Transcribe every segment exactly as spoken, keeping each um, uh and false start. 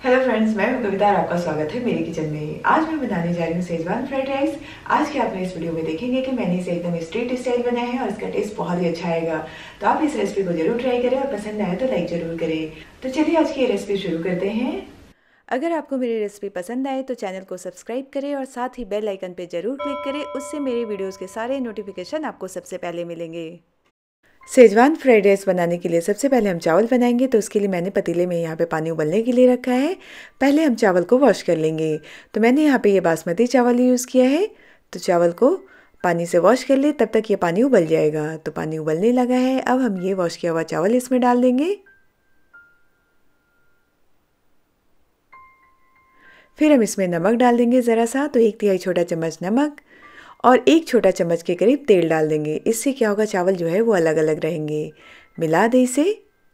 Hello friends, मैं हूं कविता और आपका स्वागत है मेरे किचन में। आज मैं बनाने जा रही हूँ शेजवान फ्राइड राइस। आज के आप इस वीडियो में देखेंगे कि मैंने इसे एकदम स्ट्रीट स्टाइल बनाया है और इसका टेस्ट बहुत ही अच्छा आएगा। तो आप इस रेसिपी को जरूर ट्राई करें और पसंद आए तो लाइक जरूर करें। तो चलिए आज की ये रेसिपी शुरू करते हैं। अगर आपको मेरी रेसिपी पसंद आए तो चैनल को सब्सक्राइब करें और साथ ही बेल आइकन पर जरूर क्लिक करें। उससे मेरे वीडियोस के सारे नोटिफिकेशन आपको सबसे पहले मिलेंगे। शेजवान फ्राइड राइस बनाने के लिए सबसे पहले हम चावल बनाएंगे। तो उसके लिए मैंने पतीले में यहाँ पे पानी उबलने के लिए रखा है। पहले हम चावल को वॉश कर लेंगे। तो मैंने यहाँ पे ये बासमती चावल यूज़ किया है। तो चावल को पानी से वॉश कर ले, तब तक ये पानी उबल जाएगा। तो पानी उबलने लगा है। अब हम ये वॉश किया हुआ चावल इसमें डाल देंगे। फिर हम इसमें नमक डाल देंगे ज़रा सा, तो एक तिहाई छोटा चम्मच नमक और एक छोटा चम्मच के करीब तेल डाल देंगे। इससे क्या होगा, चावल जो है वो अलग अलग रहेंगे। मिला दें इसे।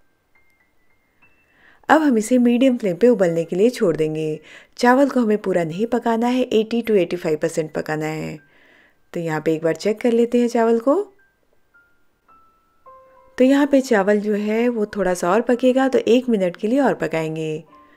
अब हम इसे मीडियम फ्लेम पे उबलने के लिए छोड़ देंगे। चावल को हमें पूरा नहीं पकाना है, अस्सी टू पचासी परसेंट पकाना है। तो यहाँ पे एक बार चेक कर लेते हैं चावल को। तो यहाँ पे चावल जो है वो थोड़ा सा और पकेगा, तो एक मिनट के लिए और पकाएंगे।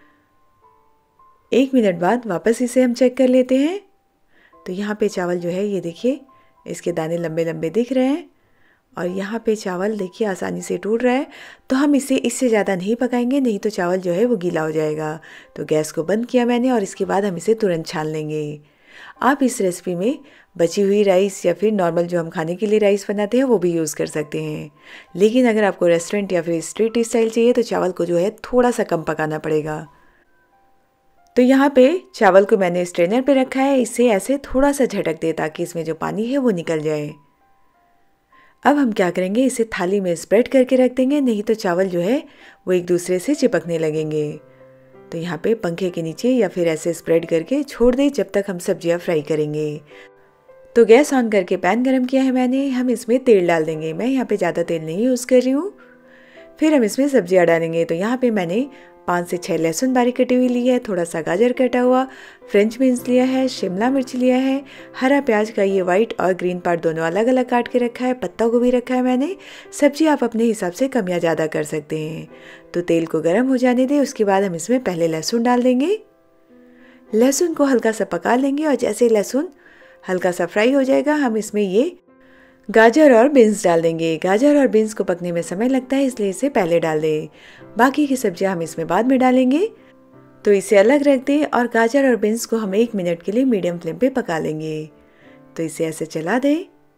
एक मिनट बाद वापस इसे हम चेक कर लेते हैं। तो यहाँ पे चावल जो है ये देखिए, इसके दाने लंबे लंबे दिख रहे हैं और यहाँ पे चावल देखिए आसानी से टूट रहा है। तो हम इसे इससे ज़्यादा नहीं पकाएंगे, नहीं तो चावल जो है वो गीला हो जाएगा। तो गैस को बंद किया मैंने और इसके बाद हम इसे तुरंत छान लेंगे। आप इस रेसिपी में बची हुई राइस या फिर नॉर्मल जो हम खाने के लिए राइस बनाते हैं वो भी यूज़ कर सकते हैं। लेकिन अगर आपको रेस्टोरेंट या फिर स्ट्रीट स्टाइल चाहिए तो चावल को जो है थोड़ा सा कम पकाना पड़ेगा। तो यहाँ पे चावल को मैंने स्ट्रेनर पे रखा है। इसे ऐसे थोड़ा सा झटक दे ताकि इसमें जो पानी है वो निकल जाए। अब हम क्या करेंगे, इसे थाली में स्प्रेड करके रख देंगे, नहीं तो चावल जो है वो एक दूसरे से चिपकने लगेंगे। तो यहाँ पे पंखे के नीचे या फिर ऐसे स्प्रेड करके छोड़ दें जब तक हम सब्जियाँ फ्राई करेंगे। तो गैस ऑन करके पैन गरम किया है मैंने। हम इसमें तेल डाल देंगे। मैं यहाँ पे ज़्यादा तेल नहीं यूज़ कर रही हूँ। फिर हम इसमें सब्जियाँ डालेंगे। तो यहाँ पे मैंने पाँच से छः लहसुन बारीक कटी हुई ली है, थोड़ा सा गाजर कटा हुआ, फ्रेंच बीन्स लिया है, शिमला मिर्च लिया है, हरा प्याज का ये वाइट और ग्रीन पार्ट दोनों अलग अलग काट के रखा है, पत्ता गोभी रखा है मैंने। सब्जी आप अपने हिसाब से कम या ज़्यादा कर सकते हैं। तो तेल को गर्म हो जाने दें। उसके बाद हम इसमें पहले लहसुन डाल देंगे। लहसुन को हल्का सा पका लेंगे और जैसे लहसुन हल्का सा फ्राई हो जाएगा हम इसमें ये गाजर और बीन्स डाल देंगे। गाजर और बीन्स को पकने में समय लगता है, इसलिए इसे पहले डाल दें। बाकी की सब्जियां हम इसमें बाद में डालेंगे। तो इसे अलग रख दें और गाजर और बीन्स को हम एक मिनट के लिए मीडियम फ्लेम पे पका लेंगे। तो इसे ऐसे चला दें।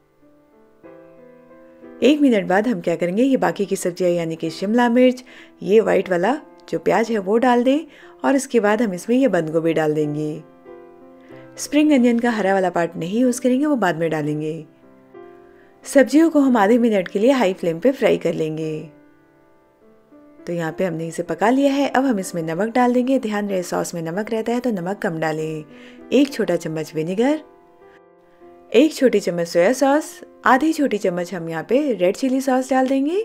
एक मिनट बाद हम क्या करेंगे, ये बाकी की सब्जियां यानी कि शिमला मिर्च, ये वाइट वाला जो प्याज है वो डाल दें और इसके बाद हम इसमें ये बंद गोभी डाल देंगे। स्प्रिंग अनियन का हरा वाला पार्ट नहीं यूज़ करेंगे, वो बाद में डालेंगे। सब्जियों को हम आधे मिनट के लिए हाई फ्लेम पे फ्राई कर लेंगे। तो यहाँ पे हमने इसे पका लिया है। अब हम इसमें नमक डाल देंगे। ध्यान रहे सॉस में नमक रहता है तो नमक कम डालें। एक छोटा चम्मच विनेगर, एक छोटी चम्मच सोया सॉस, आधी छोटी चम्मच हम यहाँ पे रेड चिली सॉस डाल देंगे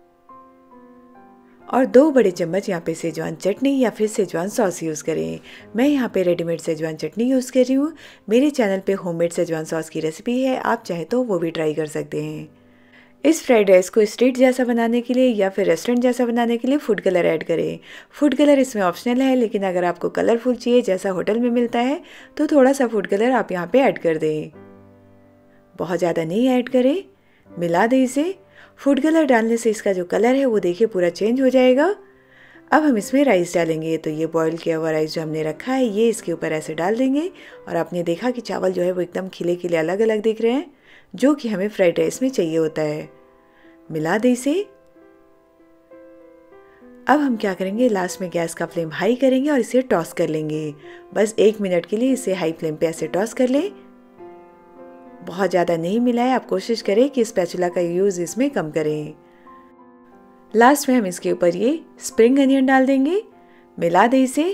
और दो बड़े चम्मच यहाँ पे सेजवान चटनी या फिर सेजवान सॉस यूज़ करें। मैं यहाँ पे रेडीमेड सेजवान चटनी यूज़ कर रही हूँ। मेरे चैनल पे होममेड सेजवान सॉस की रेसिपी है, आप चाहे तो वो भी ट्राई कर सकते हैं। इस फ्राइड राइस को स्ट्रीट जैसा बनाने के लिए या फिर रेस्टोरेंट जैसा बनाने के लिए फूड कलर ऐड करें। फूड कलर इसमें ऑप्शनल है, लेकिन अगर आपको कलरफुल चाहिए जैसा होटल में मिलता है तो थोड़ा सा फूड कलर आप यहाँ पे ऐड कर दें। बहुत ज़्यादा नहीं ऐड करें। मिला दें इसे। फूड कलर डालने से इसका जो कलर है वो देखिए पूरा चेंज हो जाएगा। अब हम इसमें राइस डालेंगे। तो ये बॉईल किया हुआ राइस जो हमने रखा है ये इसके ऊपर ऐसे डाल देंगे और आपने देखा कि चावल जो है वो एकदम खिले खिले अलग अलग दिख रहे हैं, जो कि हमें फ्राइड राइस में चाहिए होता है। मिला दें इसे। अब हम क्या करेंगे, लास्ट में गैस का फ्लेम हाई करेंगे और इसे टॉस कर लेंगे। बस एक मिनट के लिए इसे हाई फ्लेम पे ऐसे टॉस कर लें। बहुत ज़्यादा नहीं मिलाएं। आप कोशिश करें कि स्पैचुला का यूज़ इसमें कम करें। लास्ट में हम इसके ऊपर ये स्प्रिंग अनियन डाल देंगे। मिला दें इसे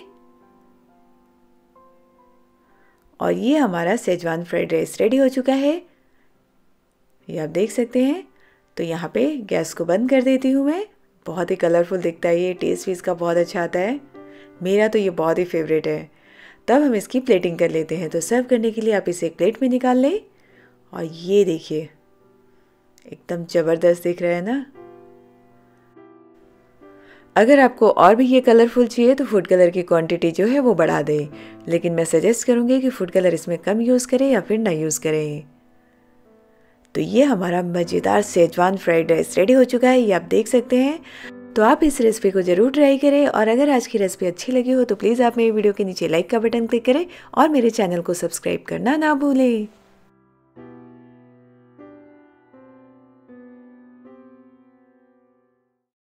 और ये हमारा सेजवान फ्राइड राइस रेडी हो चुका है। ये आप देख सकते हैं। तो यहाँ पे गैस को बंद कर देती हूँ मैं। बहुत ही कलरफुल दिखता है ये, टेस्ट भी इसका बहुत अच्छा आता है। मेरा तो ये बहुत ही फेवरेट है। तब हम इसकी प्लेटिंग कर लेते हैं। तो सर्व करने के लिए आप इसे एक प्लेट में निकाल लें और ये देखिए एकदम ज़बरदस्त दिख रहा है ना। अगर आपको और भी ये कलरफुल चाहिए तो फूड कलर की क्वांटिटी जो है वो बढ़ा दें, लेकिन मैं सजेस्ट करूँगी कि फूड कलर इसमें कम यूज़ करें या फिर ना यूज़ करें। तो ये हमारा मज़ेदार शेजवान फ्राइड राइस रेडी हो चुका है, ये आप देख सकते हैं। तो आप इस रेसिपी को ज़रूर ट्राई करें और अगर आज की रेसिपी अच्छी लगी हो तो प्लीज़ आप मेरी वीडियो के नीचे लाइक का बटन क्लिक करें और मेरे चैनल को सब्सक्राइब करना ना भूलें।